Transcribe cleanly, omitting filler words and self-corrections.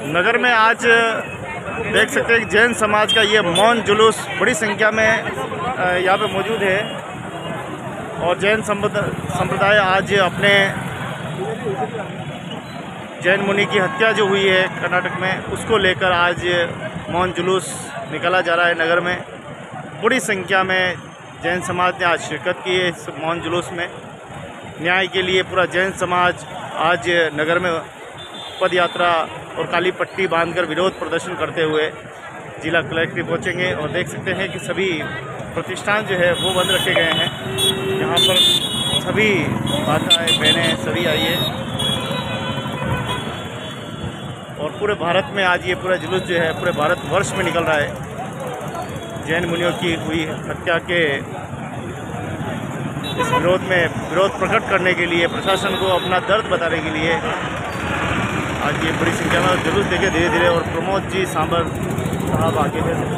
नगर में आज देख सकते हैं कि जैन समाज का ये मौन जुलूस बड़ी संख्या में यहाँ पे मौजूद है और जैन संप्रदाय आज अपने जैन मुनि की हत्या जो हुई है कर्नाटक में, उसको लेकर आज मौन जुलूस निकाला जा रहा है नगर में। बड़ी संख्या में जैन समाज ने आज शिरकत की है इस मौन जुलूस में। न्याय के लिए पूरा जैन समाज आज नगर में पद यात्रा और काली पट्टी बांधकर विरोध प्रदर्शन करते हुए जिला कलेक्ट्रेट पहुंचेंगे और देख सकते हैं कि सभी प्रतिष्ठान जो है वो बंद रखे गए हैं। यहाँ पर सभी माताएं बहनें सभी आई है और पूरे भारत में आज ये पूरा जुलूस जो है पूरे भारतवर्ष में निकल रहा है। जैन मुनियों की हुई हत्या के इस विरोध प्रकट करने के लिए, प्रशासन को अपना दर्द बताने के लिए आज ये बड़ी संख्या में जुलूस देखे धीरे धीरे। और प्रमोद जी सांबर साहब आगे हैं।